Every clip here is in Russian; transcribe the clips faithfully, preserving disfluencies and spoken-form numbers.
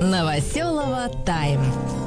Новоселова Тайм.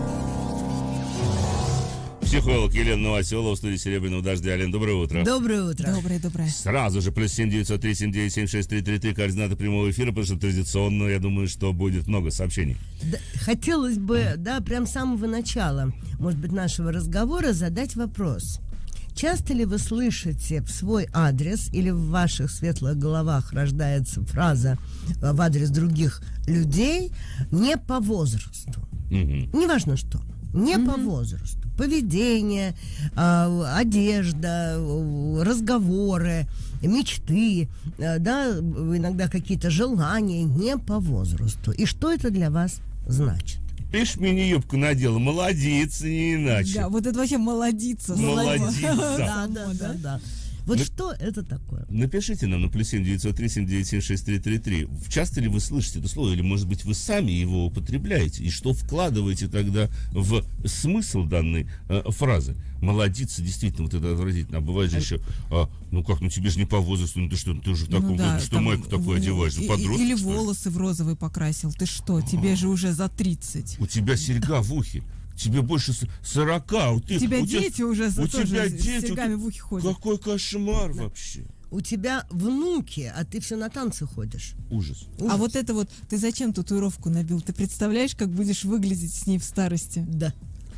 Психолог Елена Новоселова в студии «Серебряного дождя». Елена, доброе утро. Доброе утро. Доброе, доброе. Сразу же плюс семь девятьсот три семь девять семь шесть три три три координаты прямого эфира, потому что традиционно, я думаю, что будет много сообщений. Да, хотелось бы, да, прям с самого начала, может быть, нашего разговора задать вопрос. Часто ли вы слышите в свой адрес или в ваших светлых головах рождается фраза в адрес других людей не по возрасту? Угу. Неважно что. Не mm-hmm. по возрасту. Поведение, э, одежда, э, разговоры, мечты, э, да, иногда какие-то желания не по возрасту. И что это для вас значит? Видишь, мини-юбку надела, молодец, не иначе. Да, вот это вообще молодица. Молодица. Да, да, да, да. Вот На... что это такое? Напишите нам на плюс семь девятьсот три семь девять семь шесть три три три. Часто ли вы слышите это слово, или, может быть, вы сами его употребляете? И что вкладываете тогда в смысл данной э, фразы? Молодица, действительно, вот это отвратительно. А бывает же еще, а, ну как, ну тебе же не по возрасту, ну ты что, ты уже в таком ну, да, возрасте, что там, майку такую одеваешь? И, подросток, или что ли? волосы в розовый покрасил. Ты что, тебе же уже за тридцать. У тебя серьга в ухе. Тебе больше сорока. У тебя у дети тебя, уже у тоже тебя с дети, серьгами у в ухе ходят. Какой кошмар да. вообще. У тебя внуки, а ты все на танцы ходишь. Ужас. Ужас. А вот это вот, ты зачем татуировку набил? Ты представляешь, как будешь выглядеть с ней в старости? Да.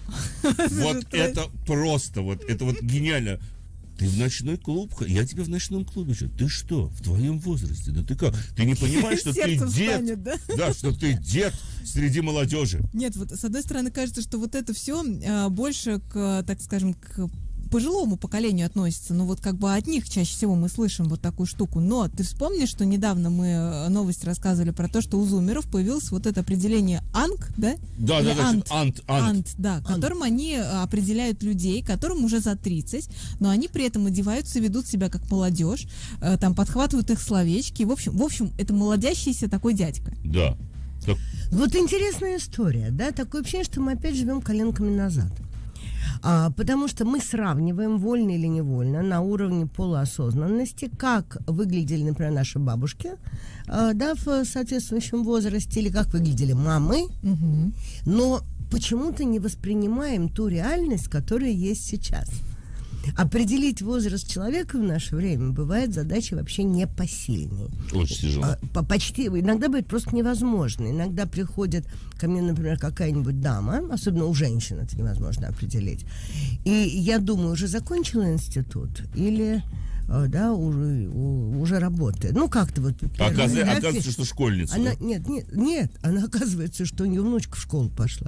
Вот это просто, вот это вот гениально. Ты в ночной клуб, я тебя в ночном клубе. Ты что, в твоем возрасте? Да ты как? Ты не понимаешь, что ты дед? Да, что ты дед среди молодежи. Нет, вот с одной стороны кажется, что вот это все а, больше к, так скажем, к пожилому поколению относится, но вот как бы от них чаще всего мы слышим вот такую штуку. Но ты вспомнишь, что недавно мы новость рассказывали про то, что у зумеров появилось вот это определение анг, да? Да, Или да, да, ант, ант, ант. ант, да, ант. которым они определяют людей, которым уже за тридцать, но они при этом одеваются и ведут себя как молодежь, там подхватывают их словечки. В общем, в общем, это молодящийся такой дядька. Да. Так. Вот интересная история, да? Такое ощущение, что мы опять живем коленками назад. А, потому что мы сравниваем, вольно или невольно, на уровне полуосознанности, как выглядели, например, наши бабушки, а, да, в соответствующем возрасте, или как выглядели мамы, Угу. но почему-то не воспринимаем ту реальность, которая есть сейчас. Определить возраст человека в наше время бывает задачей вообще непосильной. Очень тяжело. А, почти, иногда бывает просто невозможно. Иногда приходит ко мне, например, какая-нибудь дама, особенно у женщин это невозможно определить. И я думаю, уже закончила институт или... да, уже, уже работает. Ну, как-то вот... Оказывается, оказывается, что школьница. Она, да? Нет, нет, нет, она оказывается, что у нее внучка в школу пошла.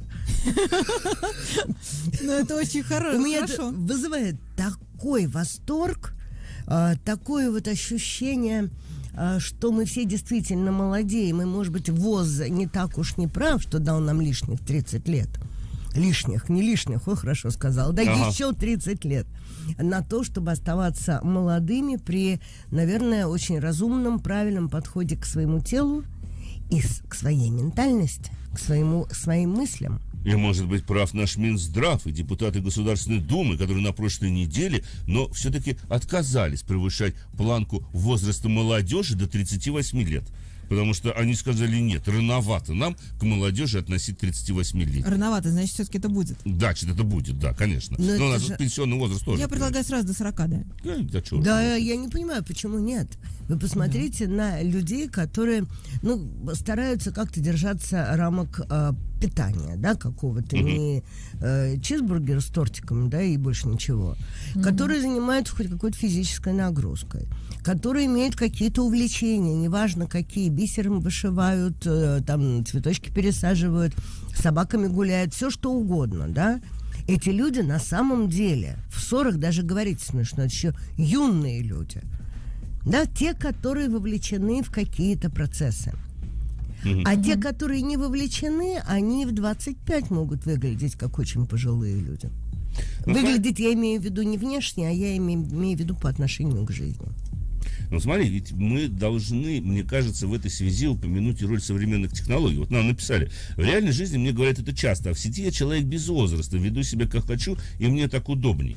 Ну, это очень хорошо. У меня это вызывает такой восторг, такое вот ощущение, что мы все действительно молодеем, и, может быть, ВОЗ не так уж не прав, что дал нам лишних тридцать лет. Лишних, не лишних, ой, хорошо сказал. Да, ага. Еще тридцать лет на то, чтобы оставаться молодыми при, наверное, очень разумном, правильном подходе к своему телу и к своей ментальности, к своему, к своим мыслям. И, может быть, прав наш Минздрав и депутаты Государственной Думы, которые на прошлой неделе, но все-таки отказались превышать планку возраста молодежи до тридцати восьми лет. Потому что они сказали, нет, рановато нам к молодежи относить тридцати восьми лет. Рановато, значит, все-таки это будет. Да, что-то это будет, да, конечно. Но, Но у нас же... пенсионный возраст тоже. Я предлагаю сразу до сорока, да. Да, да, черт, да я не понимаю, почему нет. Вы посмотрите да. на людей, которые, ну, стараются как-то держаться рамок э, питания, да, какого-то, угу. не э, чизбургер с тортиком, да, и больше ничего. Угу. Которые занимаются хоть какой-то физической нагрузкой, которые имеют какие-то увлечения, неважно какие, бисером вышивают, э, там цветочки пересаживают, с собаками гуляют, все что угодно, да. Эти люди на самом деле в сорок, даже говорить смешно, это еще юные люди. Да, те, которые вовлечены в какие-то процессы. Mm-hmm. А те, которые не вовлечены, они в двадцать пять могут выглядеть как очень пожилые люди. Ну, выглядеть я имею в виду не внешне, а я имею, имею в виду по отношению к жизни. Ну смотри, ведь мы должны, мне кажется, в этой связи упомянуть и роль современных технологий. Вот нам написали, в реальной жизни мне говорят это часто, а в сети я человек без возраста, веду себя как хочу, и мне так удобней.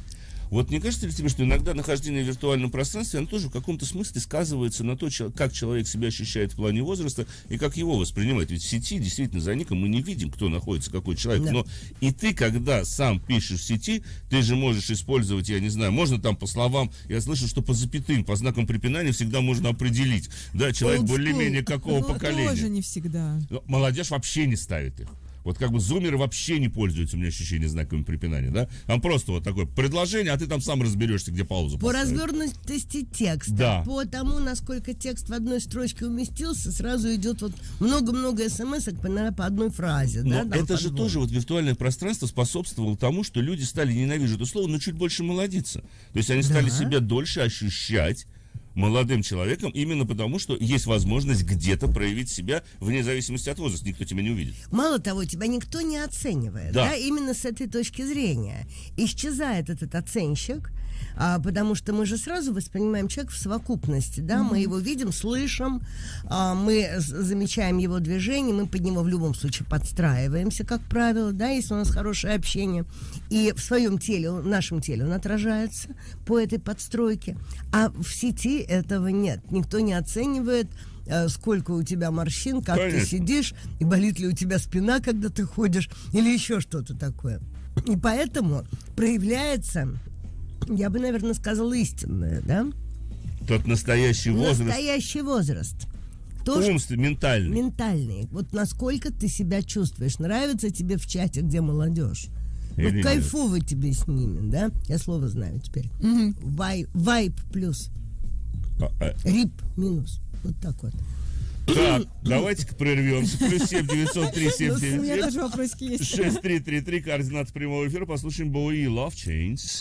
Вот не кажется ли тебе, что иногда нахождение в виртуальном пространстве, оно тоже в каком-то смысле сказывается на то, как человек себя ощущает в плане возраста и как его воспринимает? Ведь в сети, действительно, за ником мы не видим, кто находится, какой человек. Да. Но и ты, когда сам пишешь в сети, ты же можешь использовать, я не знаю, можно там по словам, я слышу, что по запятым, по знакам препинания всегда можно определить, да, человек более-менее какого ну, поколения. Тоже не всегда. Молодежь вообще не ставит их. Вот как бы зумеры вообще не пользуются, у меня ощущение, знаками препинания, да? Там просто вот такое предложение, а ты там сам разберешься, где паузу По поставить. развернутости текста, да. по тому, насколько текст в одной строчке уместился, сразу идет вот много-много смс-ок по, по одной фразе. Но да, это же тоже вот виртуальное пространство способствовало тому, что люди стали, ненавижу это слово, но чуть больше молодиться. То есть они стали да. себя дольше ощущать молодым человеком, именно потому, что есть возможность где-то проявить себя вне зависимости от возраста. Никто тебя не увидит. Мало того, тебя никто не оценивает. Да. Да, именно с этой точки зрения. Исчезает этот оценщик, а, потому что мы же сразу воспринимаем человека в совокупности. Да? Mm-hmm. Мы его видим, слышим, а, мы замечаем его движение, мы под него в любом случае подстраиваемся, как правило, да, если у нас хорошее общение. И в своем теле, в нашем теле он отражается по этой подстройке. А в сети этого нет. Никто не оценивает, сколько у тебя морщин, как Конечно. Ты сидишь, и болит ли у тебя спина, когда ты ходишь, или еще что-то такое. И поэтому проявляется, я бы, наверное, сказала, истинное, да? Тот настоящий возраст. Настоящий возраст. Умственный, ментальный. Ментальный. Вот насколько ты себя чувствуешь. Нравится тебе в чате, где молодежь? Вот кайфово тебе с ними, да? Я слово знаю теперь. Mm-hmm. Вай, вайп плюс. А, а. Рип минус. Вот так вот. Так, давайте-ка прервемся. Плюс семь девятьсот три семь девять шесть три три три. Координаты прямого эфира. Послушаем Боуи Love Chains.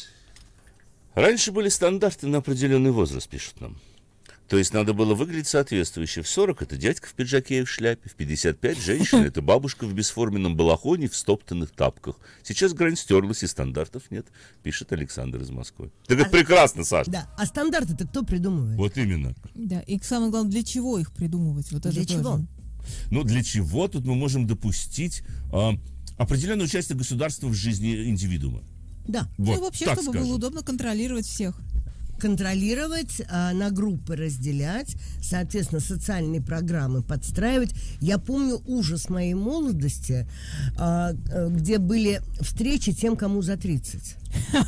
Раньше были стандарты на определенный возраст, пишут нам. То есть надо было выглядеть соответствующе. В сорок это дядька в пиджаке и в шляпе, в пятьдесят пять женщина это бабушка в бесформенном балахоне в стоптанных тапках. Сейчас грань стерлась и стандартов нет, пишет Александр из Москвы. Так это а, прекрасно, Саша. Да, а стандарты-то кто придумывает? Вот именно. Да, и самое главное, для чего их придумывать? Вот для чего? Тоже. Ну, для чего тут мы можем допустить а, определенное участие государства в жизни индивидуума? Да. Вот, ну и вообще, чтобы скажем. Было удобно контролировать всех. Контролировать, а, на группы разделять, соответственно, социальные программы подстраивать. Я помню ужас моей молодости, а, где были встречи тем, кому за тридцать.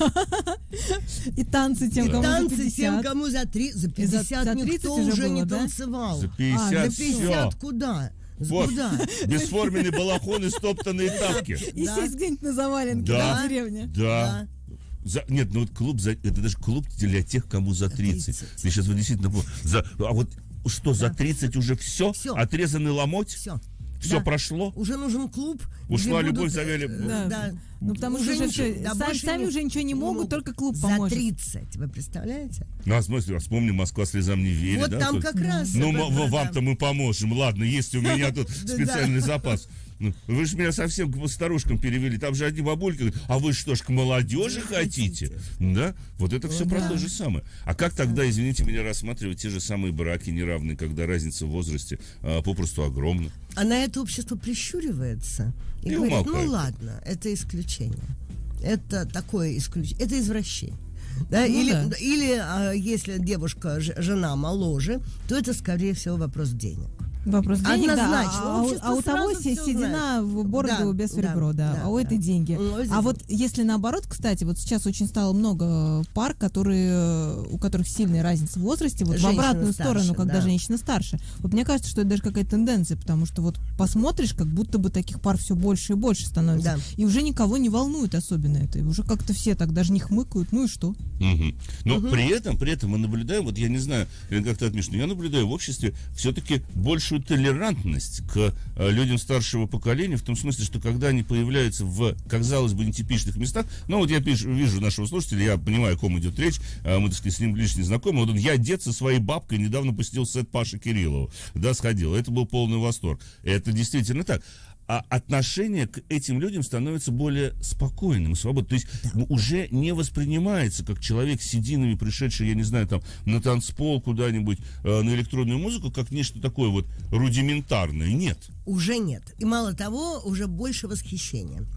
И танцы тем, кому за пятьдесят. Танцы тем, кому за пятьдесят. Никто уже не танцевал. За пятьдесят, за пятьдесят куда? Вот, бесформенный балахон и стоптанные тапки. И сесть где-нибудь на заваленке в деревне. Да. За, нет, ну вот клуб, за, это даже клуб для тех, кому за тридцать. Я сейчас вот действительно... За, а вот что, да. за тридцать уже все? все? Отрезанный ломоть? Все. Все да. прошло? Уже нужен клуб. Ушла любовь, завели... Да. Да. Ну, потому уже что уже все, да, сами, сами уже ничего не могут, могут, только клуб поможет. За тридцать, вы представляете? Ну, а смысле, вспомним, Москва слезам не верит. Вот да, там тут? как раз... Ну, м- вам-то мы поможем. Ладно, есть у меня тут специальный запас. Ну, вы же меня совсем к старушкам перевели. Там же одни бабульки говорят, а вы что ж, к молодежи хотите? Да? Вот это все про то же самое. А как тогда, извините меня, рассматривать те же самые браки неравные, когда разница в возрасте а, попросту огромна? А на это общество прищуривается и, и говорит, умолкает. Ну ладно, это исключение. Это такое исключение. Это извращение. Да? Ну, или да. или а, если девушка, ж, жена моложе, то это, скорее всего, вопрос денег. Вопрос денег, однозначно. Да. А, а у того седина в бороду да, без серебро, да, да, а у да. этой деньги. Ну, а вот если наоборот, кстати, вот сейчас очень стало много пар, которые, у которых сильная разница в возрасте, вот женщина в обратную старше, сторону, когда да. женщина старше. Вот мне кажется, что это даже какая-то тенденция, потому что вот посмотришь, как будто бы таких пар все больше и больше становится. Да. И уже никого не волнует особенно это. И уже как-то все так даже не хмыкают, ну и что? Угу. Но угу. при этом, при этом мы наблюдаем, вот я не знаю, как ты отметишь, но я наблюдаю в обществе все-таки большую толерантность к э, людям старшего поколения, в том смысле, что когда они появляются в, казалось бы, нетипичных местах, ну вот я пишу, вижу нашего слушателя, я понимаю, о ком идет речь, э, мы, так сказать, с ним лично знакомы, вот он, я дед со своей бабкой недавно посетил сет Паши Кириллова, да, сходил, это был полный восторг, это действительно так. А отношение к этим людям становится более спокойным, свободным. То есть да. уже не воспринимается как человек с сединами, пришедший, я не знаю, там, на танцпол куда-нибудь, э, на электронную музыку, как нечто такое вот рудиментарное. Нет. Уже нет. И мало того, уже больше восхищения.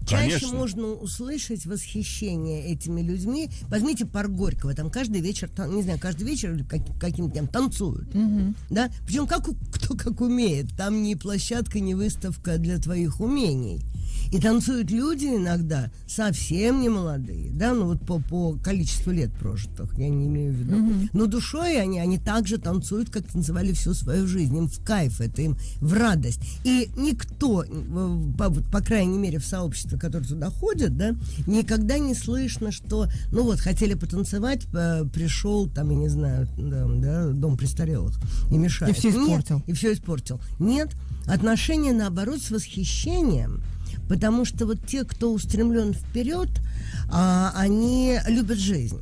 Чаще Конечно. можно услышать восхищение этими людьми. Возьмите парк Горького, там каждый вечер, там, не знаю, каждый вечер как, каким-то там танцуют. Мгм. Да? Причем как, у- кто как умеет. Там не площадка, не выставка для твоих умений. И танцуют люди иногда совсем не молодые, да, ну вот по, по количеству лет прожитых, я не имею в виду. Мгм. Но душой они, они так же танцуют, как танцевали всю свою жизнь. Им в кайф, это им в радость. И никто, э, по, вот, по крайней мере, в сообществе, которое туда ходит, да, никогда не слышно, что, ну вот, хотели потанцевать, э, пришел, там, я не знаю, да, да, дом престарелых и мешает. И всё испортил. Нет, и все испортил. Нет, отношения, наоборот, с восхищением. Потому что вот те, кто устремлен вперед, а, они любят жизнь.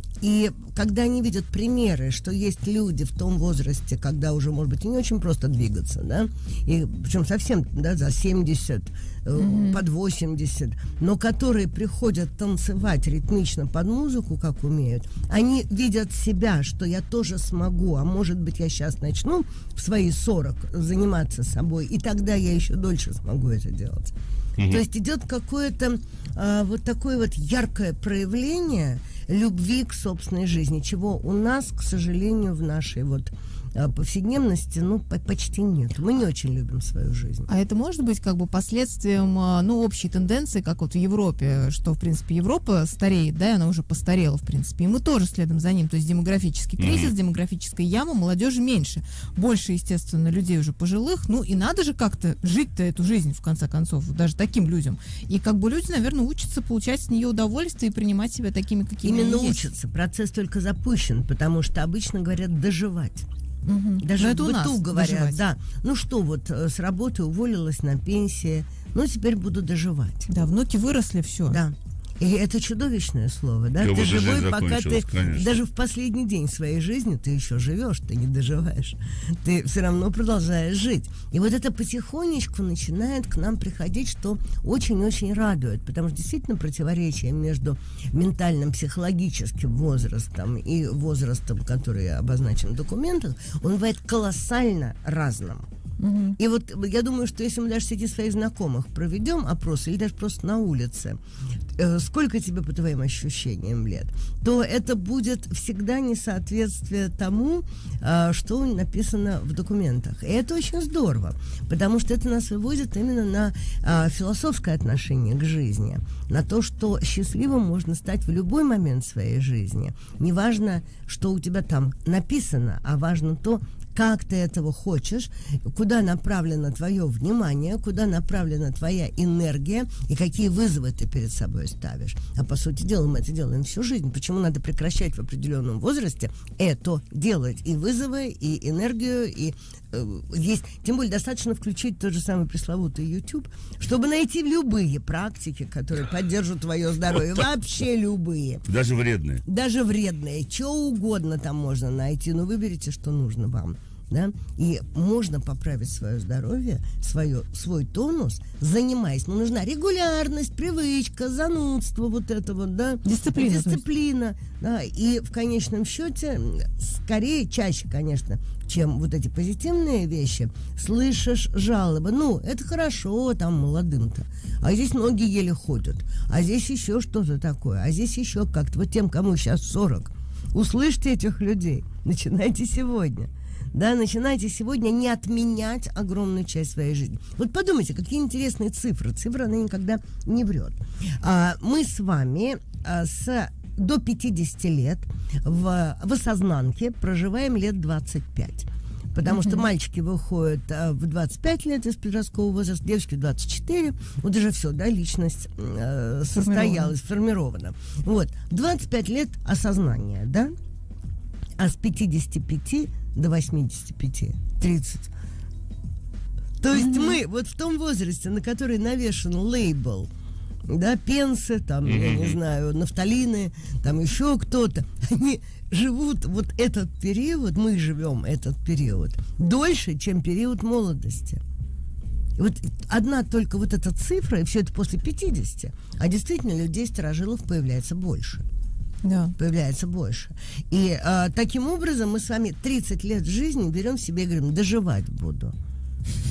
И когда они видят примеры, что есть люди в том возрасте, когда уже, может быть, и не очень просто двигаться, да, и причем совсем, да, за семьдесят, э, под восемьдесят, но которые приходят танцевать ритмично под музыку, как умеют, они видят себя, что я тоже смогу, а может быть, я сейчас начну в свои сорок заниматься собой, и тогда я еще дольше смогу это делать. Мгм. То есть идет какое-то а, вот такое вот яркое проявление любви к собственной жизни, чего у нас, к сожалению, в нашей вот а, повседневности, ну, по- почти нет. Мы не очень любим свою жизнь. А это может быть как бы последствием, а, ну, общей тенденции, как вот в Европе, что, в принципе, Европа стареет, да, и она уже постарела, в принципе, и мы тоже следом за ним, то есть демографический кризис, Мгм. демографическая яма, молодежи меньше, больше, естественно, людей уже пожилых, ну, и надо же как-то жить-то эту жизнь, в конце концов, даже таким людям, и как бы люди, наверное, учатся получать с нее удовольствие и принимать себя такими, какими Именно они есть. учатся. Процесс только запущен, потому что обычно говорят «доживать». Мгм. Даже Но в это у нас быту говорят, доживать. да. Ну что, вот э, с работы уволилась на пенсии, ну теперь буду доживать. Да, внуки выросли, все. Да. И это чудовищное слово, да? И Ты вот жизнь живой, пока ты закончилась, конечно. даже в последний день своей жизни ты еще живешь, ты не доживаешь. Ты все равно продолжаешь жить. И вот это потихонечку начинает к нам приходить, что очень-очень радует, потому что действительно противоречие между ментальным, психологическим возрастом и возрастом, который обозначен в документах, он бывает колоссально разным. Мгм. И вот я думаю, что если мы даже среди своих знакомых проведем опрос, или даже просто на улице, э, сколько тебе, по твоим ощущениям, лет, то это будет всегда несоответствие тому, э, что написано в документах. И это очень здорово, потому что это нас выводит именно на э, философское отношение к жизни, на то, что счастливым можно стать в любой момент своей жизни. Не важно, что у тебя там написано, а важно то, как ты этого хочешь, куда направлено твое внимание, куда направлена твоя энергия и какие вызовы ты перед собой ставишь. А по сути дела мы это делаем всю жизнь. Почему надо прекращать в определенном возрасте это делать? И вызовы, и энергию, и э, есть. Тем более достаточно включить тот же самый пресловутый YouTube, чтобы найти любые практики, которые поддержат твое здоровье. Вообще любые. Даже вредные. Даже вредные, что угодно там можно найти, но выберите, что нужно вам. Да? И можно поправить свое здоровье, свое, свой тонус, занимаясь. Но нужна регулярность, привычка, занудство, вот это вот, да. Дисциплина, то есть. Дисциплина, да. И в конечном счете, скорее, чаще, конечно, чем вот эти позитивные вещи, слышишь жалобы. Ну, это хорошо, там, молодым-то. А здесь ноги еле ходят. А здесь еще что-то такое. А здесь еще как-то. Вот тем, кому сейчас сорок. Услышьте этих людей. Начинайте сегодня. Да, начинайте сегодня не отменять огромную часть своей жизни. Вот подумайте, какие интересные цифры. Цифра, она никогда не врет. А, мы с вами а, с, до пятидесяти лет в, в осознанке проживаем лет двадцать пять. Потому mm-hmm. что мальчики выходят а, в двадцать пять лет из подросткового возраста, девочки в двадцать четыре. Вот уже все, да, личность э, состоялась, сформирована. Вот, двадцать пять лет осознания, да? А с пятидесяти пяти до восьмидесяти пяти, тридцать. То есть mm-hmm. мы вот в том возрасте, на который навешан лейбл, да, пенсы, там, mm-hmm. я не знаю, нафталины, там еще кто-то, они живут вот этот период, мы живем этот период дольше, чем период молодости. И вот одна только вот эта цифра, и все это после пятидесяти, а действительно людей старожилов появляется больше. Да. Появляется больше. И а, таким образом мы с вами тридцать лет жизни берем себе и говорим, доживать буду.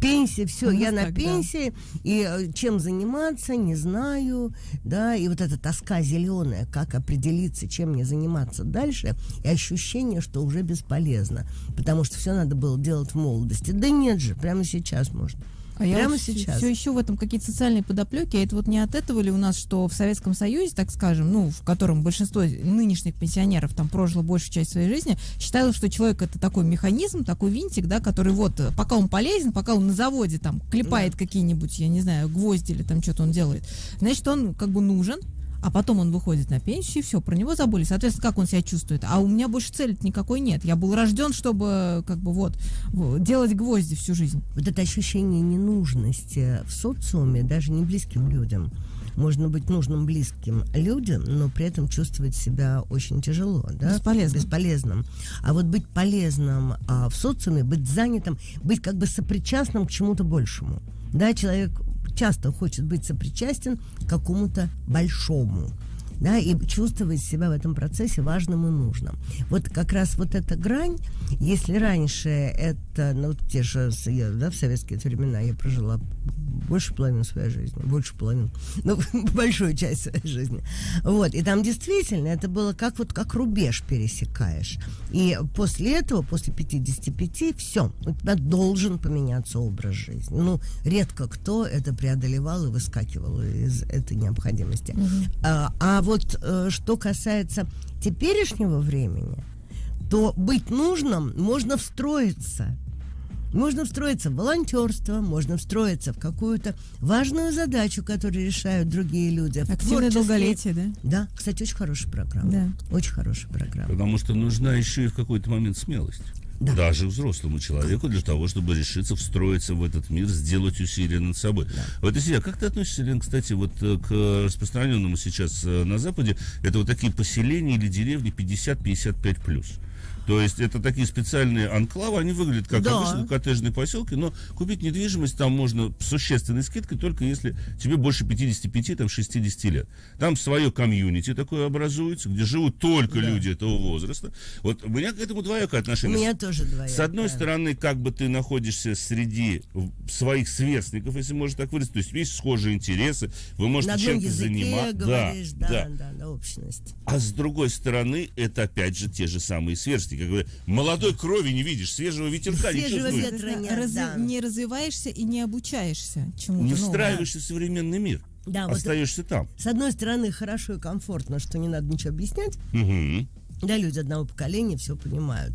Пенсия, все, У я нас на так, да. пенсии, и э, чем заниматься, не знаю, да, и вот эта тоска зеленая, как определиться, чем мне заниматься дальше, и ощущение, что уже бесполезно, потому что все надо было делать в молодости. Да нет же, прямо сейчас можно. А я Прямо вот сейчас. все ищу в этом какие-то социальные подоплеки. А это вот не от этого ли у нас, что в Советском Союзе, так скажем, ну, в котором большинство нынешних пенсионеров там прожило большую часть своей жизни, считало, что человек это такой механизм, такой винтик, да, который вот, пока он полезен, пока он на заводе там клепает Да. какие-нибудь, я не знаю, гвозди или там что-то он делает, значит, он как бы нужен. А потом он выходит на пенсию, и все, про него забыли. Соответственно, как он себя чувствует? А у меня больше цели никакой нет. Я был рожден, чтобы, как бы, вот, вот, делать гвозди всю жизнь. Вот это ощущение ненужности в социуме, даже не близким людям. Можно быть нужным близким людям, но при этом чувствовать себя очень тяжело, да? Бесполезным. Бесполезным. А вот быть полезным а, в социуме, быть занятым, быть как бы сопричастным к чему-то большему. Да, человек часто хочет быть сопричастен к какому-то большому, да, и чувствовать себя в этом процессе важным и нужным. Вот как раз вот эта грань, если раньше это, ну, те же, я, да, в советские времена я прожила больше половины своей жизни, больше половины, ну, большую часть своей жизни, вот, и там действительно это было как вот, как рубеж пересекаешь, и после этого, после пятидесяти пяти, все, у тебя должен поменяться образ жизни, ну, редко кто это преодолевал и выскакивал из этой необходимости, Mm-hmm. а, а вот э, что касается теперешнего времени, то быть нужным можно встроиться. Можно встроиться в волонтерство, можно встроиться в какую-то важную задачу, которую решают другие люди. в Активное творческие- долголетие, да? Да, кстати, очень хорошая программа. Да. Очень хорошая программа. Потому что нужна еще и в какой-то момент смелость. Да. Даже взрослому человеку для того, чтобы решиться встроиться в этот мир, сделать усилия над собой. Вот, если как ты относишься, Лен, кстати, вот э, к распространенному сейчас э, на Западе, это вот такие поселения или деревни пятьдесят пятьдесят пять плюс. То есть это такие специальные анклавы, они выглядят как Да. обычно коттеджные поселки, но купить недвижимость там можно с существенной скидкой, только если тебе больше пятидесяти пяти, там, шестидесяти лет. Там свое комьюнити такое образуется, где живут только Да. люди этого возраста. Вот у меня к этому двоякое У отношение. меня тоже двоякое. С одной стороны, как бы ты находишься среди своих сверстников, если можно так выразить, то есть есть схожие интересы, вы на можете одном чем-то языке заниматься. говоришь, да, да. да, да, общность. А с другой стороны, это опять же те же самые сверстники. Как бы молодой крови не видишь, свежего ветерка не Свежего чувствуешь. ветра нет, Разви- да. Не развиваешься и не обучаешься чему-то Не новому. встраиваешься в современный мир. Да, вот Остаешься там. с одной стороны, хорошо и комфортно, что не надо ничего объяснять. Мгм. Да, люди одного поколения все понимают.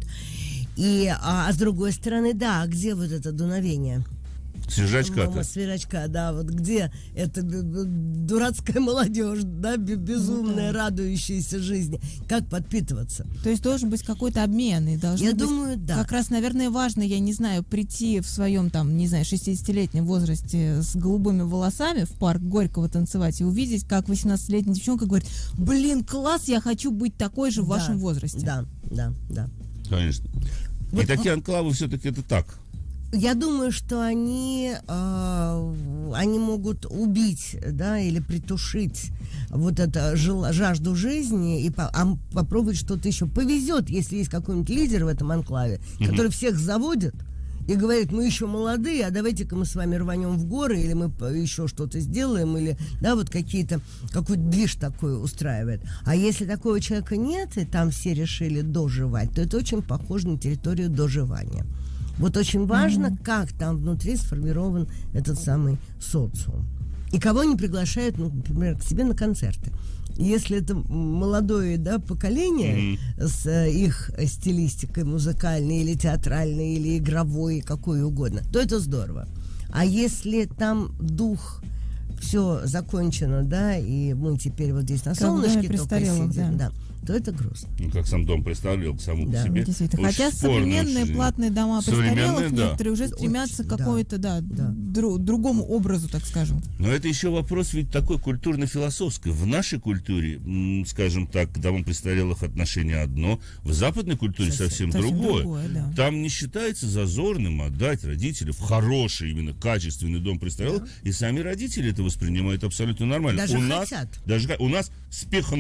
И, а, а с другой стороны, да, а где вот это дуновение? Свежачка-то. Мама свежачка, да, вот где эта б- б- дурацкая молодежь, да, б- безумная, радующаяся жизни. Как подпитываться? То есть должен быть какой-то обмен. И должны Я быть думаю, да. Как раз, наверное, важно, я не знаю, прийти в своем, там, не знаю, шестидесятилетнем возрасте с голубыми волосами в парк Горького танцевать и увидеть, как восемнадцатилетняя девчонка говорит: блин, класс, я хочу быть такой же в Да, вашем возрасте. Да, да, да. Конечно. Вот И такие анклавы все-таки это так. Я думаю, что они, э, они могут убить, да, или притушить вот это жел- жажду жизни и по- а попробовать что-то еще. Повезет, если есть какой-нибудь лидер в этом анклаве, который всех заводит и говорит: мы еще молодые, а давайте-ка мы с вами рванем в горы, или мы по- еще что-то сделаем, или, да, вот какие-то, какой-то движ такой устраивает. А если такого человека нет, и там все решили доживать, то это очень похоже на территорию доживания. Вот очень важно, mm-hmm. как там внутри сформирован этот самый социум. И кого они приглашают, ну, например, к себе на концерты. Если это молодое, да, поколение mm-hmm. с э, их стилистикой музыкальной или театральной, или игровой, какой угодно, то это здорово. А если там дух, все закончено, да, и мы теперь вот здесь на Как солнышке только престарелых, сидим, да. да, то это грустно. Ну, как сам дом представлял к самому Да, по себе. Действительно. Очень Хотя спорно современные очень. платные дома Современные, престарелых да. некоторые уже стремятся Очень, к какой-то, да, да. дру- другому образу, так скажем. Но это еще вопрос ведь такой культурно-философский. В нашей культуре, м, скажем так, к домам престарелых отношение одно, в западной культуре совсем, Совсем другое. другое, да. Там не считается зазорным отдать родителей в хороший, именно качественный дом престарелых, и сами родители это воспринимают абсолютно нормально. Даже у нас, хотят. даже ка- у нас спихнул.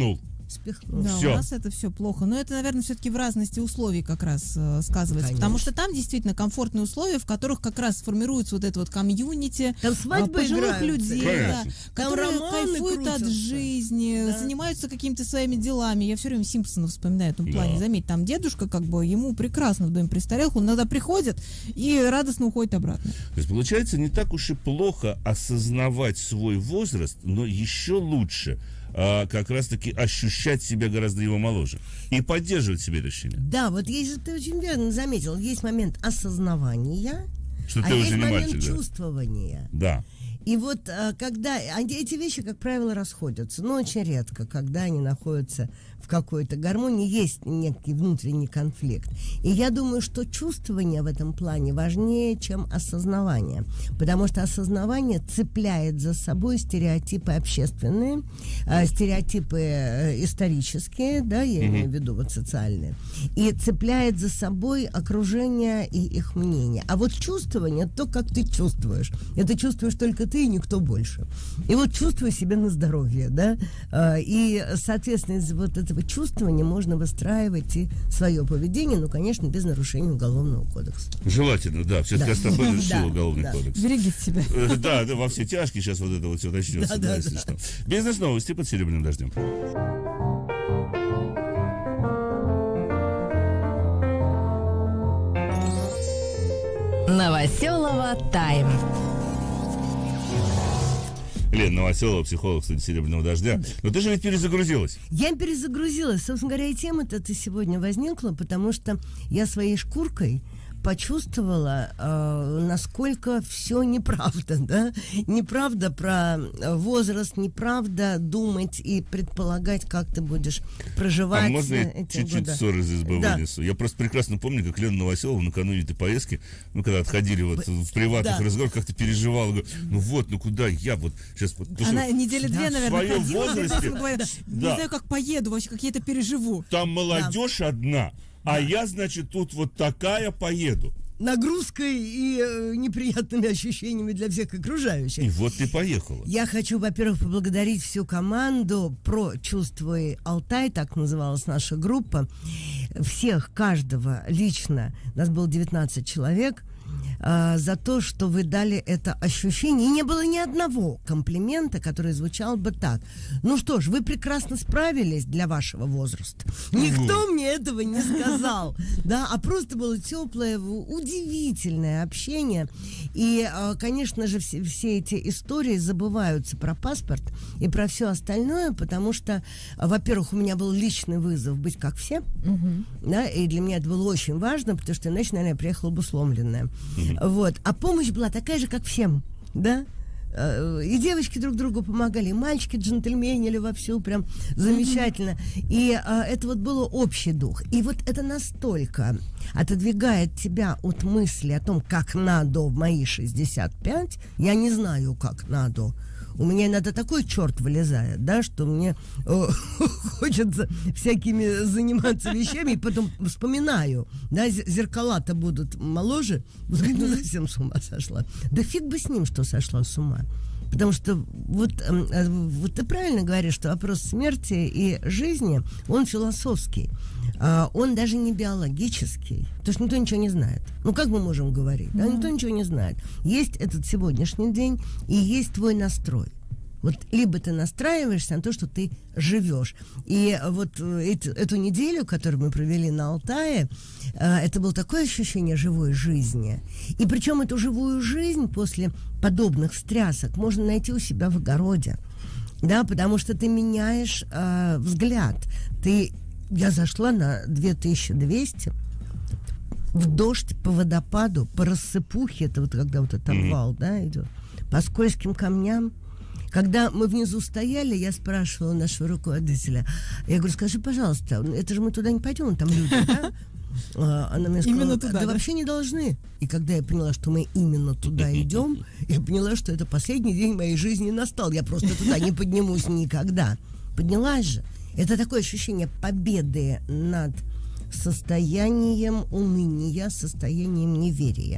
спихнул. Да, Всё. у нас это все плохо. Но это, наверное, все-таки в разности условий как раз э, сказывается. Конечно. Потому что там действительно комфортные условия, в которых как раз формируется вот это вот комьюнити Там э, свадьбы пожилых играются. людей, да, Конечно. которые романы кайфуют от крутятся. жизни, Да. занимаются какими-то своими делами. Я все время Симпсонов вспоминаю в этом Да. плане. Заметь, там дедушка, как бы, ему прекрасно в доме престарелых, он иногда приходит и радостно уходит обратно. То есть, получается, не так уж и плохо осознавать свой возраст, но еще лучше а, как раз-таки ощущать себя гораздо его моложе и поддерживать себе это ощущение. Да, вот если ты очень верно заметил, есть момент осознавания, Что а ты есть уже не момент мальчик, да? чувствования. Да. И вот а, когда они- эти вещи, как правило, расходятся, но очень редко, когда они находятся в какой-то гармонии, есть некий внутренний конфликт. И я думаю, что чувствование в этом плане важнее, чем осознавание, потому что осознавание цепляет за собой стереотипы общественные, а, стереотипы э, исторические, да, я имею в виду вот социальные, и цепляет за собой окружение и их мнение. А вот чувствование, то, как ты чувствуешь, это чувствуешь только ты и никто больше. И вот чувствуй себя на здоровье, да, А, и, соответственно, из вот этого чувствования можно выстраивать и свое поведение, ну, конечно, без нарушения Уголовного кодекса. Желательно, да. Все-таки Да. Астахович решил Да, уголовный да. кодекс. Берегите себя. Э, Да, да, во все тяжкие сейчас вот это вот все начнется, Да, да, да, если да. что. Бизнес-новости под серебряным дождем. Новоселова Тайм. Лена Новоселова, психолог студии «Серебряного дождя». Но ты же ведь перезагрузилась. Я перезагрузилась. Собственно говоря, и тема-то сегодня возникла, потому что я своей шкуркой почувствовала, э, насколько все неправда, да? Неправда про возраст, неправда думать и предполагать, как ты будешь проживать А можно я эти чуть-чуть годы. ссор из избы Да. вынесу? Я просто прекрасно помню, как Лена Новоселова накануне этой поездки, ну, когда отходили вот в приватных Да. разговорах, как-то переживала. Говорю, ну вот, ну куда я вот сейчас... Вот, потому Она что недели две, Да, в наверное, своем ходила, возрасте, говорит, не да. знаю, как поеду, вообще, как я это переживу. Там молодежь одна, а я, значит, тут вот такая поеду. Нагрузкой и э, неприятными ощущениями для всех окружающих. И вот ты поехала. Я хочу, во-первых, поблагодарить всю команду про «Чувствуй Алтай», так называлась наша группа. Всех, каждого лично, нас было девятнадцать человек, а, за то, что вы дали это ощущение. И не было ни одного комплимента, который звучал бы так. Ну что ж, вы прекрасно справились для вашего возраста. Никто мне этого не сказал. Да, а просто было теплое, удивительное общение. И, а, конечно же, все, все эти истории забываются про паспорт и про все остальное, потому что, а, во-первых, у меня был личный вызов быть как все. Да, и для меня это было очень важно, потому что иначе, наверное, я приехала бы сломленная. Вот. А помощь была такая же, как всем, да? Э, И девочки друг другу помогали, и мальчики джентльменили вовсю, прям замечательно. И а, это вот был общий дух. И вот это настолько отодвигает тебя от мысли о том, как надо в мои шестьдесят пять, я не знаю, как надо. У меня иногда такой черт вылезает, да, что мне э, хочется всякими заниматься вещами, и потом вспоминаю, да, з- зеркала-то будут моложе, буду говорить, ну совсем с ума сошла. Да фиг бы с ним, что сошла с ума. Потому что вот, э, э, вот ты правильно говоришь, что вопрос смерти и жизни, он философский. А, он даже не биологический, потому что никто ничего не знает. Ну, как мы можем говорить? Да, никто ничего не знает. Есть этот сегодняшний день и есть твой настрой. Вот либо ты настраиваешься на то, что ты живешь. И вот эти, эту неделю, которую мы провели на Алтае, э, это было такое ощущение живой жизни. И причем эту живую жизнь после подобных стрясок можно найти у себя в огороде. Да, потому что ты меняешь э, взгляд. Ты Я зашла на две тысячи двести в дождь, по водопаду, по рассыпухе, это вот когда вот этот обвал, mm-hmm. да, идет, по скользким камням. Когда мы внизу стояли, я спрашивала нашего руководителя, я говорю, скажи, пожалуйста, это же мы туда не пойдем, там люди, да? Она мне сказала, Именно туда, да, да? вообще не должны. И когда я поняла, что мы именно туда идем, я поняла, что это последний день моей жизни настал. Я просто туда не поднимусь никогда. Поднялась же. Это такое ощущение победы над состоянием уныния, состоянием неверия.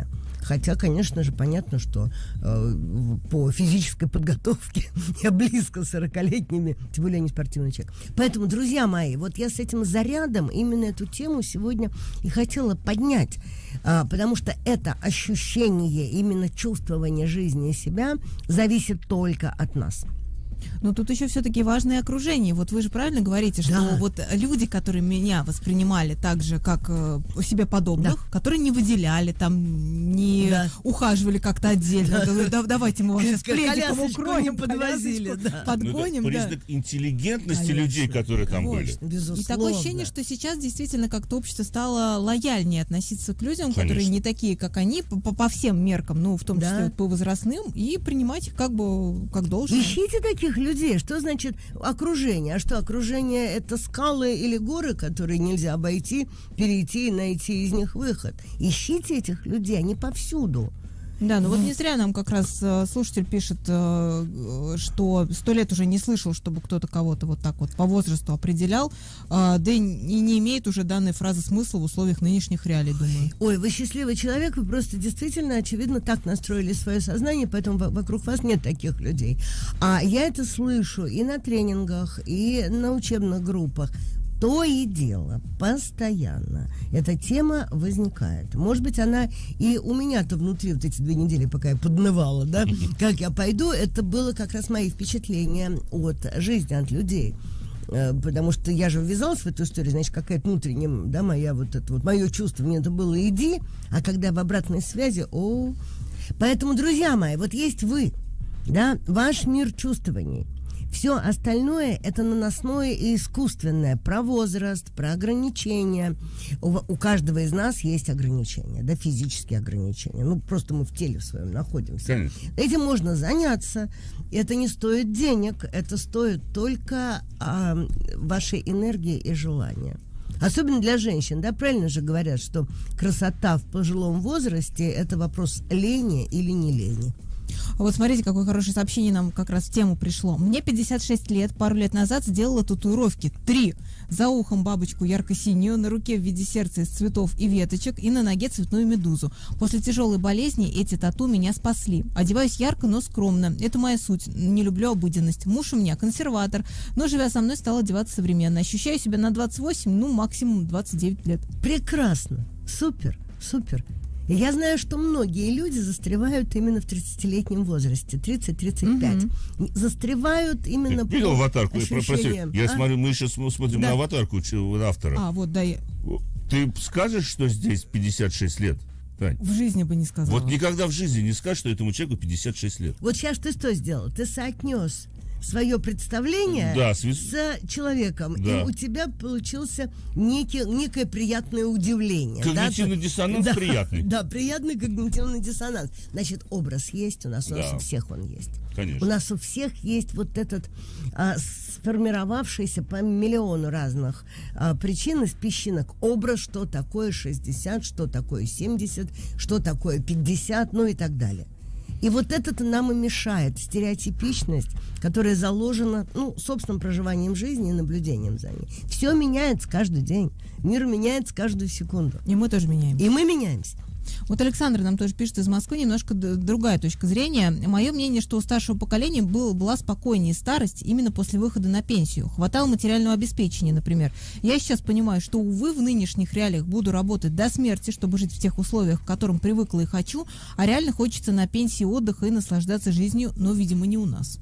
Хотя, конечно же, понятно, что э, по физической подготовке я близко с сорокалетними, тем более не спортивный человек. Поэтому, друзья мои, вот я с этим зарядом именно эту тему сегодня и хотела поднять, э, потому что это ощущение, именно чувствование жизни и себя зависит только от нас. Но тут еще все-таки важное окружение. Вот вы же правильно говорите, что Да. вот люди, которые меня воспринимали так же, как э, себе подобных, Да. которые не выделяли, там, не Да. ухаживали как-то отдельно. Говорю, «Да, давайте мы вас сейчас Как пледиком колясочку укроем, не подвозили, колясочку да. Ну, подгоним». это да. признак интеллигентности Конечно. людей, которые там были. Конечно, безусловно. И такое ощущение, что сейчас действительно как-то общество стало лояльнее относиться к людям, Конечно. которые не такие, как они, по, по всем меркам, ну, в том числе Да. вот по возрастным, и принимать их как бы как должное. Ищите таких людей. Что значит окружение? А что, окружение — это скалы или горы, которые нельзя обойти, перейти и найти из них выход? Ищите этих людей, они повсюду. Да, ну вот не зря нам как раз э, слушатель пишет, э, э, что сто лет уже не слышал, чтобы кто-то кого-то вот так вот по возрасту определял, э, да и не, не имеет уже данной фразы смысла в условиях нынешних реалий, думаю. Ой, вы счастливый человек, вы просто действительно, очевидно, так настроили свое сознание, поэтому во- вокруг вас нет таких людей. А я это слышу и на тренингах, и на учебных группах. То и дело, постоянно эта тема возникает. Может быть, она и у меня-то внутри вот эти две недели, пока я поднывала, да, как я пойду, это было как раз мои впечатления от жизни, от людей. Э, Потому что я же ввязалась в эту историю, значит, какая-то внутренняя, да, моя вот это вот, мое чувство, мне это было иди, а когда в обратной связи, о. Поэтому, друзья мои, вот есть вы, да, ваш мир чувствований. Все остальное — это наносное и искусственное, про возраст, про ограничения. У, у каждого из нас есть ограничения, да, физические ограничения. Ну, просто мы в теле в своем находимся. Конечно. Этим можно заняться. Это не стоит денег, это стоит только а, вашей энергии и желания. Особенно для женщин, да, правильно же говорят, что красота в пожилом возрасте — это вопрос лени или не лени. Вот смотрите, какое хорошее сообщение нам как раз в тему пришло. Мне пятьдесят шесть лет, пару лет назад сделала татуировки. Три. За ухом бабочку ярко-синюю, на руке в виде сердца из цветов и веточек, и на ноге цветную медузу. После тяжелой болезни эти тату меня спасли. Одеваюсь ярко, но скромно. Это моя суть. Не люблю обыденность. Муж у меня консерватор, но, живя со мной, стал одеваться современно. Ощущаю себя на двадцать восемь, ну, максимум двадцать девять лет. Прекрасно. Супер, супер. И я знаю, что многие люди застревают именно в тридцатилетнем возрасте, тридцать-тридцать пять. Застревают именно Ты видел по аватарку? Я, про- прости, ощущениям. я А? смотрю, мы сейчас смотрим Да. на аватарку ч- автора. А, вот, да, я Ты скажешь, что здесь пятьдесят шесть лет, Тань? в жизни бы не сказала. Вот никогда в жизни не скажешь, что этому человеку пятьдесят шесть лет. Вот сейчас ты что сделал? Ты соотнес свое представление Да, с вис- с человеком, Да. и у тебя получился некий, некое приятное удивление. да? Когнитивный диссонанс Да, приятный. Да, приятный когнитивный диссонанс. Значит, образ есть у нас, у нас Да. у всех он есть. Конечно. У нас у всех есть вот этот а, сформировавшийся по миллиону разных а, причин из песчинок образ, что такое шестьдесят, что такое семьдесят, что такое пятьдесят, ну и так далее. И вот это-то нам и мешает, стереотипичность, которая заложена, ну, собственным проживанием жизни и наблюдением за ней. Все меняется каждый день. Мир меняется каждую секунду. И мы тоже меняемся. И мы меняемся. Вот Александр нам тоже пишет из Москвы, немножко д- другая точка зрения. Мое мнение, что у старшего поколения был, была спокойнее старость именно после выхода на пенсию. Хватало материального обеспечения, например. Я сейчас понимаю, что, увы, в нынешних реалиях буду работать до смерти, чтобы жить в тех условиях, к которым привыкла и хочу, а реально хочется на пенсии отдыха и наслаждаться жизнью, но, видимо, не у нас.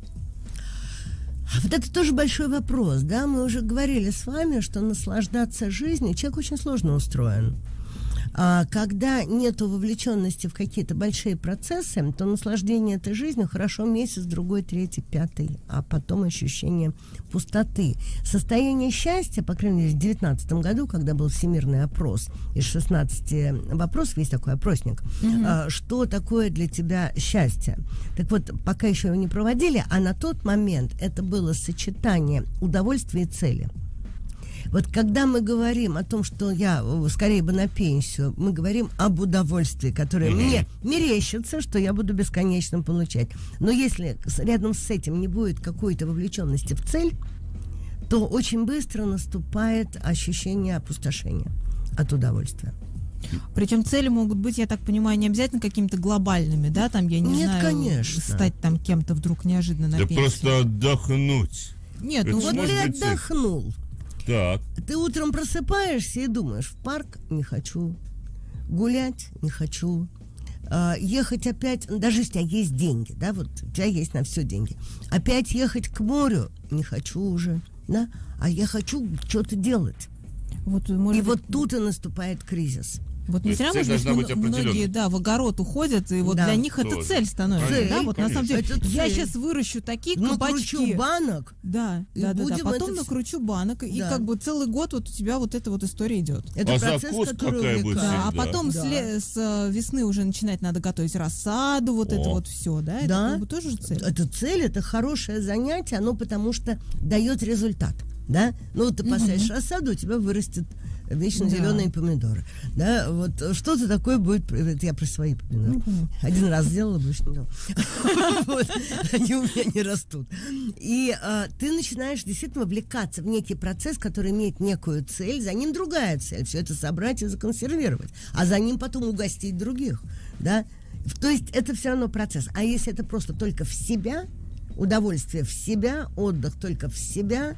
А вот это тоже большой вопрос, да? Мы уже говорили с вами, что наслаждаться жизнью, человек очень сложно устроен. А когда нет вовлеченности в какие-то большие процессы, то наслаждение этой жизнью хорошо месяц, другой, третий, пятый, а потом ощущение пустоты. Состояние счастья, по крайней мере, в две тысячи девятнадцатом году, когда был всемирный опрос из шестнадцати вопросов, есть такой опросник, mm-hmm. а, что такое для тебя счастье? Так вот, пока еще его не проводили, а на тот момент это было сочетание удовольствия и цели. Вот когда мы говорим о том, что я скорее бы на пенсию, мы говорим об удовольствии, которое mm-hmm. мне мерещится, что я буду бесконечно получать. Но если рядом с этим не будет какой-то вовлеченности в цель, то очень быстро наступает ощущение опустошения от удовольствия. Причем цели могут быть, я так понимаю, не обязательно какими-то глобальными, да, там, я не Нет, знаю, конечно. стать там кем-то вдруг неожиданно на Да пенсию. просто отдохнуть. Нет, Это ну ж Вот вот может ты быть цель. отдохнул. Так. Ты утром просыпаешься и думаешь, в парк не хочу, гулять не хочу, а, ехать опять, даже если у тебя есть деньги, да, вот у тебя есть на все деньги, опять ехать к морю не хочу уже, да, а я хочу что-то делать. вот, может И быть, вот тут и наступает кризис. Вот не То зря, есть цель может быть, должна быть мно- многие, определенной. да, в огород уходят, и вот Да. для них это Тоже. цель становится. Цель, да, вот на самом деле, конечно. Это я цель. сейчас выращу такие Накручу кабачки. банок. Да, И да, да, да. будем Потом это всё- накручу банок, и Да. как бы целый год вот у тебя вот эта вот история идет. Это А процесс, закуска который какая будет увлекает. Да, а всегда. потом Да. с, ле- с, э, весны уже начинать надо готовить рассаду, вот это О. вот все, да? Это Да. как бы тоже же цель. Это цель, это хорошее занятие, оно потому что дает результат, да? Ну, вот ты посадишь рассаду, у тебя вырастет вечно Да. зеленые помидоры, да? Вот что-то такое будет, это я про свои помидоры. Ну, понятно. Один раз сделала, больше не делала. Вот. Они у меня не растут. И а, ты начинаешь действительно вовлекаться в некий процесс, который имеет некую цель, за ним другая цель, все это собрать и законсервировать, а за ним потом угостить других, да? То есть это все равно процесс. А если это просто только в себя, удовольствие в себя, отдых только в себя,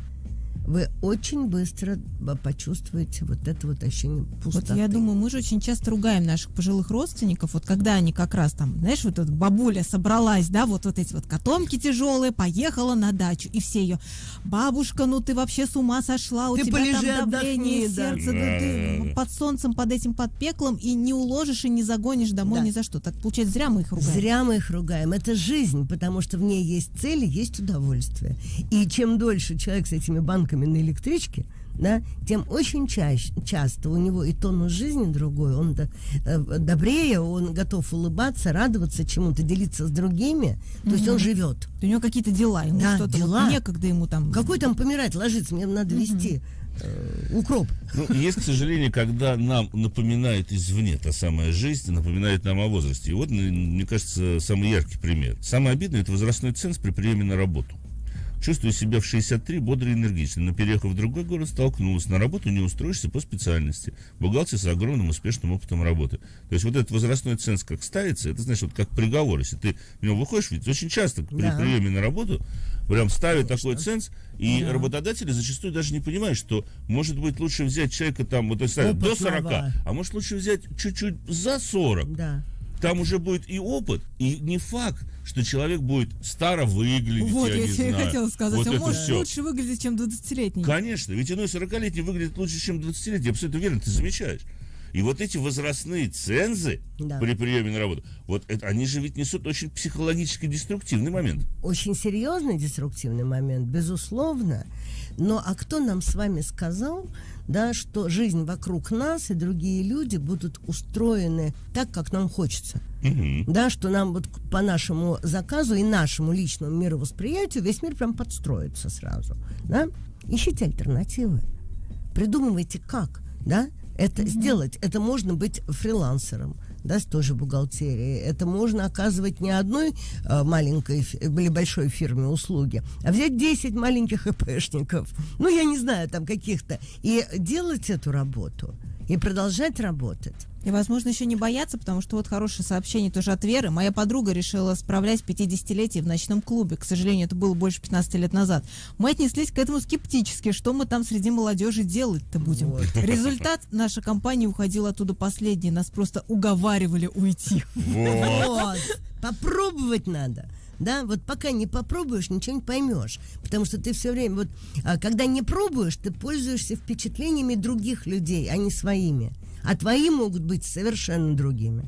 вы очень быстро почувствуете вот это вот ощущение пустоты. Вот я думаю, мы же очень часто ругаем наших пожилых родственников, вот когда они как раз там, знаешь, вот эта бабуля собралась, да, вот, вот эти вот котомки тяжелые, поехала на дачу, и все ее, бабушка, ну ты вообще с ума сошла, у Ты тебя полежи, там давление, отдохни, да. сердце, да, Да, ты да, да. под солнцем, под этим, под пеклом, и не уложишь, и не загонишь домой Да. ни за что. Так получается, зря мы их ругаем. Зря мы их ругаем. Это жизнь, потому что в ней есть цели, есть удовольствие. И чем дольше человек с этими банками на электричке, да, тем очень чаще, часто у него и тонус жизни другой, он до- э, добрее, он готов улыбаться, радоваться чему-то, делиться с другими, то есть он живет. У него какие-то дела, ему Да, что-то дела. вот некогда ему там. Какой там помирать, ложиться, мне надо вести э, укроп. Ну, есть, к сожалению, когда нам напоминает извне та самая жизнь, напоминает нам о возрасте. И вот, м, мне кажется, самый яркий пример. Самое обидное – это возрастной ценз при приеме на работу. Чувствую себя в шестьдесят три бодро и энергично, но переехав в другой город, столкнулся. На работу не устроишься по специальности. Бухгалтер с огромным успешным опытом работы. То есть вот этот возрастной ценз как ставится, это, знаешь, вот как приговор. Если ты в него выходишь, ведь очень часто при Да. приеме на работу прям ставят такой ценз, и Да. работодатели зачастую даже не понимают, что может быть лучше взять человека там, вот, то есть, ставят до Опытного. сорока, а может лучше взять чуть-чуть за сорок. Да. Там уже будет и опыт, и не факт, что человек будет старо выглядеть, Вот, я я не тебе знаю. хотела сказать, Вот он это может всё. лучше выглядеть, чем двадцатилетний. Конечно, ведь иной сорокалетний выглядит лучше, чем двадцатилетний. Я абсолютно уверен, ты замечаешь. И вот эти возрастные цензы Да. при приеме на работу, вот это, они же ведь несут очень психологически деструктивный момент. Очень серьезный деструктивный момент, безусловно. Но а кто нам с вами сказал, да, что жизнь вокруг нас и другие люди будут устроены так, как нам хочется? Мгм. Да, что нам вот по нашему заказу и нашему личному мировосприятию весь мир прям подстроится сразу. Да? Ищите альтернативы. Придумывайте, как, да, это сделать. Это можно быть фрилансером, да, с той же бухгалтерией. Это можно оказывать не одной э, маленькой фи- или большой фирме услуги, а взять десять маленьких ИПшников, ну, я не знаю, там каких-то, и делать эту работу, и продолжать работать. И, возможно, еще не бояться, потому что вот хорошее сообщение тоже от Веры. Моя подруга решила справлять пятидесятилетие в ночном клубе. К сожалению, это было больше пятнадцати лет назад. Мы отнеслись к этому скептически. Что мы там среди молодежи делать-то будем? Вот. Результат: наша компания уходила оттуда последней. Нас просто уговаривали уйти. Вот. Вот. Попробовать надо. Да, вот пока не попробуешь, ничего не поймешь. Потому что ты все время, вот, а, когда не пробуешь, ты пользуешься впечатлениями других людей, а не своими. А твои могут быть совершенно другими.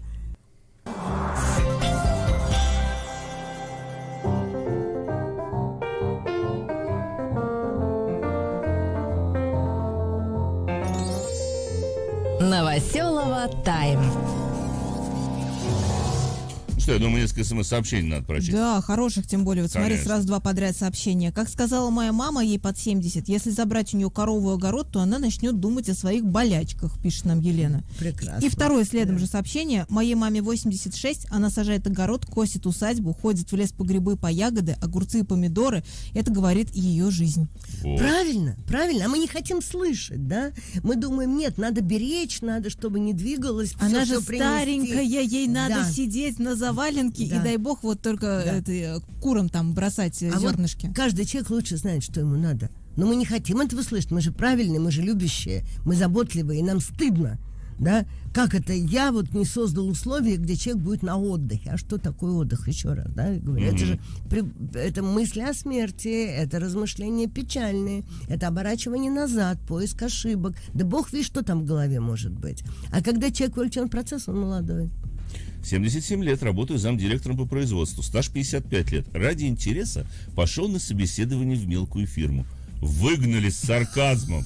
Новоселова тайм. Что, я думаю, несколько смс-сообщений надо прочесть. Да, хороших тем более. Вот смотри, Конечно. сразу два подряд сообщения. Как сказала моя мама, ей под семьдесят, если забрать у нее корову и огород, то она начнет думать о своих болячках, пишет нам Елена. Прекрасно. И второе следом Да. же сообщение. Моей маме восемьдесят шесть, она сажает огород, косит усадьбу, ходит в лес по грибы, по ягоды, огурцы и помидоры. Это говорит ее жизнь. Вот. Правильно, правильно. А мы не хотим слышать, да? Мы думаем, нет, надо беречь, надо, чтобы не двигалось. Она всё- же всё принести. старенькая, ей надо Да. сидеть на заваленке, Да. и дай бог вот только Да. это, э, курам там бросать э, А вот зернышки. каждый человек лучше знает, что ему надо. Но мы не хотим этого слышать. Мы же правильные, мы же любящие, мы заботливые, и нам стыдно. Да? Как это я вот не создал условия, где человек будет на отдыхе? А что такое отдых? Еще раз, да? Я говорю, Мгм. это же при- это мысли о смерти, это размышления печальные, это оборачивание назад, поиск ошибок. Да бог видит, что там в голове может быть. А когда человек вовлечен в процесс, он молодой. семьдесят семь лет, работаю замдиректором по производству, стаж пятьдесят пять лет. Ради интереса пошел на собеседование в мелкую фирму. Выгнали с сарказмом.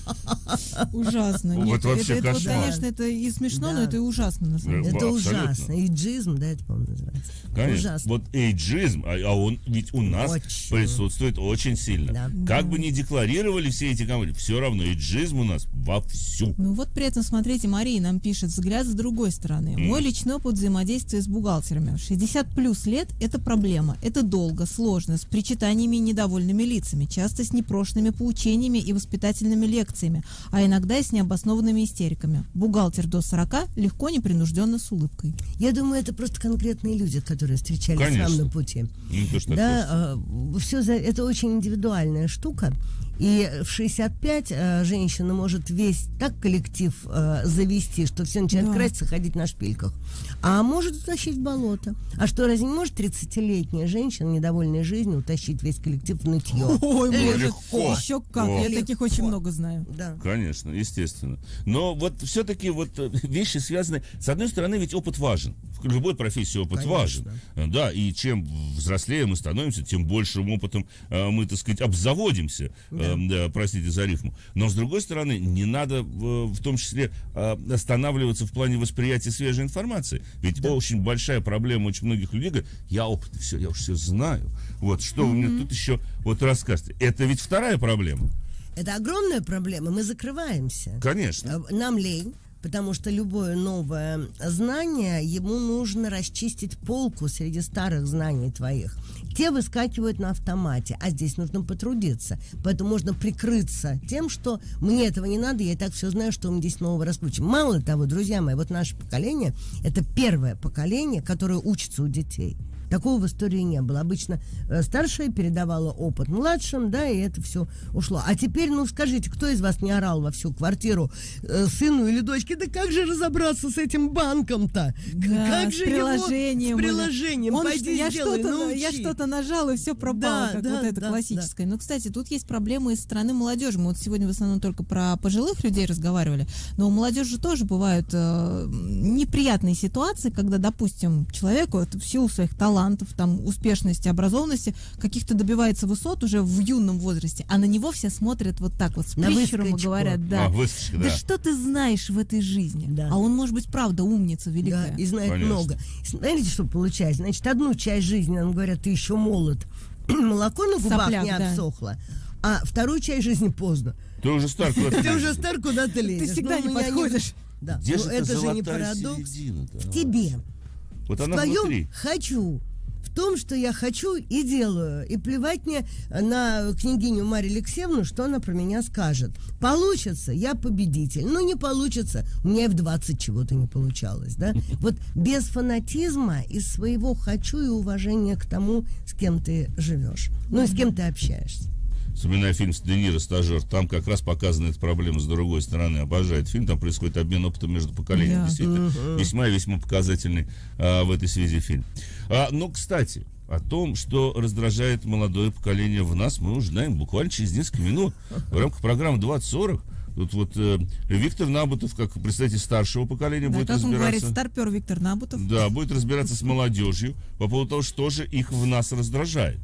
Ужасно. Вот Нет, вообще это, это вот, кошмар. конечно, это и смешно, но Да. это и ужасно на самом Да. деле. Это абсолютно. ужасно. Эйджизм, да, это, по-моему, называется. Конечно. Ужасно. Вот эйджизм, а, а он ведь у нас Очень. присутствует очень сильно. Да. Как бы ни декларировали все эти компании, все равно эйджизм у нас вовсю. Ну вот при этом, смотрите, Мария нам пишет взгляд с другой стороны. Мой личный опыт взаимодействия с бухгалтерами. шестьдесят плюс лет – это проблема. Это долго, сложно, с причитаниями и недовольными лицами, часто с непрошенными поучениями и воспитательными лекциями, а иногда и с необоснованными истериками. Бухгалтер до сорока легко, непринужденно, с улыбкой. Я думаю, это просто конкретные люди, которые встречались Конечно. нам на пути. Ну, то, что Да, все это очень индивидуальная штука. И в шестьдесят пять э, женщина может весь так коллектив э, завести, что все начинают Да. краситься, ходить на шпильках. А может утащить в болото. А что, разве не может тридцатилетняя женщина, недовольная жизнью, утащить весь коллектив в нытье? Ой, может. Легко. Еще как, О. я таких Легко. очень много знаю. Да. Конечно, естественно. Но вот все-таки вот э, вещи связаны... С одной стороны, ведь опыт важен. В любой профессии опыт Конечно. важен. Э, Да, и чем взрослее мы становимся, тем большим опытом э, мы, так сказать, обзаводимся. Э, да, простите за рифму. Но, с другой стороны, не надо э, в том числе э, останавливаться в плане восприятия свежей информации. Ведь очень большая проблема очень многих людей говорят, я опыт, все, я уж все знаю. Вот, что вы мне тут еще вот расскажете. Это ведь вторая проблема. Это огромная проблема, мы закрываемся. Конечно. Э, Нам лень, потому что любое новое знание, ему нужно расчистить полку среди старых знаний твоих. Те выскакивают на автомате, а здесь нужно потрудиться. Поэтому можно прикрыться тем, что мне этого не надо, я и так все знаю, что мы здесь нового раскручиваем. Мало того, друзья мои, вот наше поколение, это первое поколение, которое учится у детей. Такого в истории не было. Обычно э, старшая передавала опыт младшим, да, и это все ушло. А теперь, ну, скажите, кто из вас не орал во всю квартиру э, сыну или дочке, да как же разобраться с этим банком-то? Да, как с же приложением. его... С приложением. Он Пойди что- я сделай, что-то, научи. я что-то нажал, и все пропало, Да, как да, вот это да, классическое. Но, кстати, тут есть проблемы из стороны молодежи. Мы вот сегодня в основном только про пожилых людей разговаривали, но у молодежи тоже бывают э, неприятные ситуации, когда, допустим, человек вот, в силу своих талантов, там, успешности, образованности, каких-то добивается высот уже в юном возрасте, а на него все смотрят вот так вот с На прищуром и выскочку. говорят, да, А, выскочка, да да. что ты знаешь в этой жизни? Да. А он, может быть, правда умница Да, великая. и знает Конечно. много. Знаете, что получается? Значит, одну часть жизни нам говорят, ты еще молод, молоко на губах Сопляк, не да. обсохло, а вторую часть жизни поздно. Ты уже стар, куда ты Ты уже лезешь. стар, куда ты лезешь. всегда не меня подходишь. Да. Где Ну, же это эта же не золотая парадокс. середина-то? В тебе. Вот В она твоем внутри. хочу. В том, что я хочу и делаю. И плевать мне на княгиню Марию Алексеевну, что она про меня скажет. Получится, я победитель. Ну, не получится, у меня и в двадцать чего-то не получалось. Да? Вот без фанатизма из своего хочу и уважения к тому, с кем ты живешь. Ну, и с кем ты общаешься. Вспоминаю фильм с Де Ниро «Стажер». Там как раз показана эта проблема с другой стороны. Обожает фильм. Там происходит обмен опытом между поколениями. Да. Действительно, весьма и весьма показательный а, в этой связи фильм. А, но, кстати, о том, что раздражает молодое поколение в нас, мы узнаем буквально через несколько минут в рамках программы двадцать сорок. Тут вот э, Виктор Набутов, как представитель старшего поколения, Да, будет как он говорит, разбираться. старпер Виктор Набутов. Да, будет разбираться с молодежью по поводу того, что же их в нас раздражает.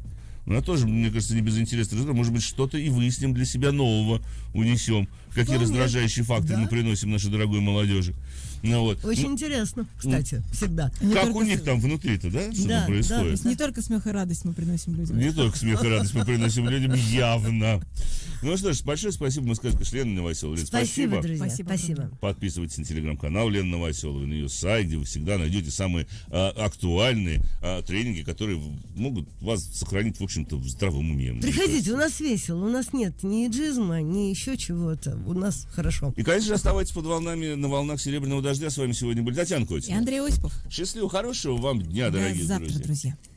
Она тоже, мне кажется, не безинтересный разговор. Может быть, что-то и выясним для себя нового, унесем. Какие Вполне. раздражающие факторы Да. мы приносим нашей дорогой молодежи. Ну, вот. Очень Ну, интересно, кстати, всегда. Не как только у них с- там внутри-то, да, что Да, там происходит? да. Не только смех и радость мы приносим людям. Не только смех и радость мы приносим людям, явно. Ну что ж, большое спасибо, мы сказали, конечно, Лена Новоселова. Лен, Спасибо, друзья. Спасибо Спасибо. Подписывайтесь на телеграм-канал Лены Новоселовой, на ее сайт, где вы всегда найдете самые а, актуальные а, тренинги, которые в- могут вас сохранить, в общем-то, в здравом уме. мне Приходите, кажется. у нас весело, у нас нет ни иджизма, ни еще чего-то. У нас хорошо. И, конечно же, оставайтесь под волнами, на волнах Серебряного дождя. С вами сегодня были Татьяна И Котина. Андрей Осипов. Счастливо, хорошего вам дня, До дорогие завтра, друзья. друзья.